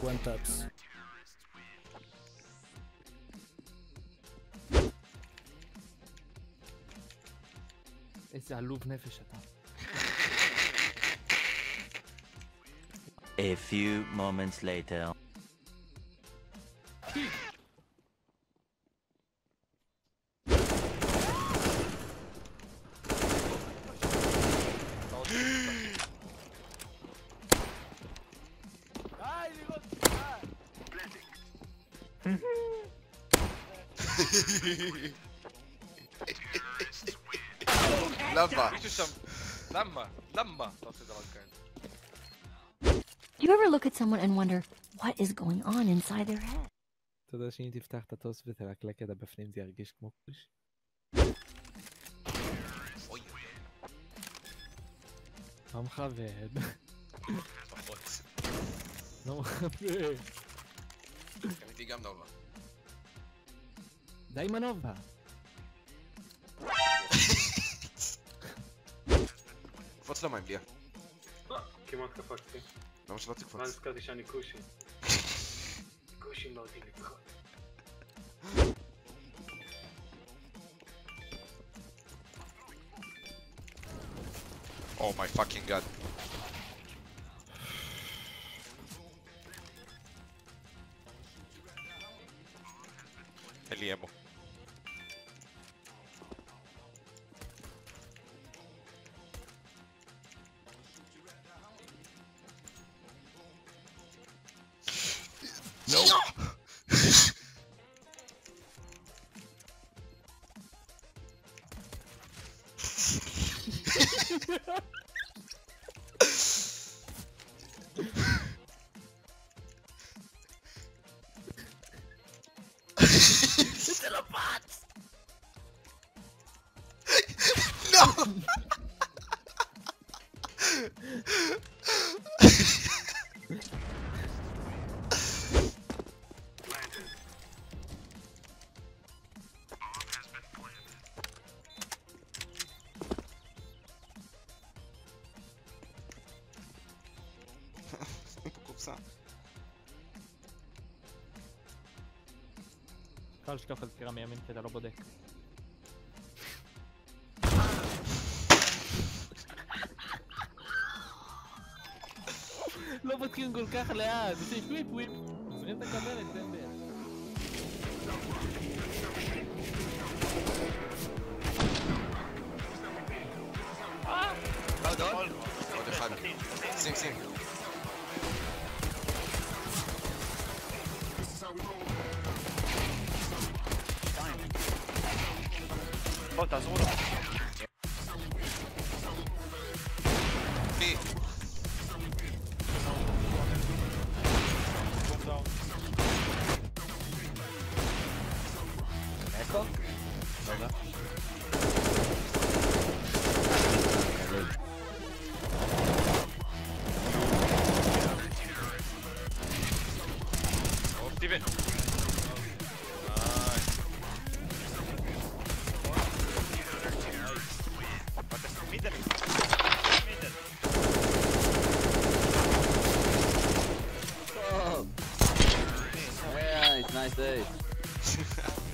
one taps. איזה עלוב נפש אתה. A few moments later. למה? מישהו שם... למה? למה אתה עושה דבר כאלה? Do you ever look at someone and wonder what is going on inside their head? אתה יודע שאם תפתח את הטוס ותלקלק את הבפנים זה ירגיש כמו כוש? מה מכבד? פחות. לא מכבד. קניתי גם נובה. די עם הנובה. קפוץ למים, ליה. כמעט קפצתי. למה שלא תקפוץ? ואז הזכרתי שאני כושי. כושים לא אותי לקחות. Oh my fucking god. אין לי אמו. קל שכף על סקירה מימין כי אתה לא בודק. לא בודקים כל כך לאט, עושים וויפ וויפ. עוזרים את הכוונת, תן בערך. עוד אחד. שים, שים. בוא, תעזרו לו. פי. איפה? לא יודע. סטיבן. Yeah, it's nice day.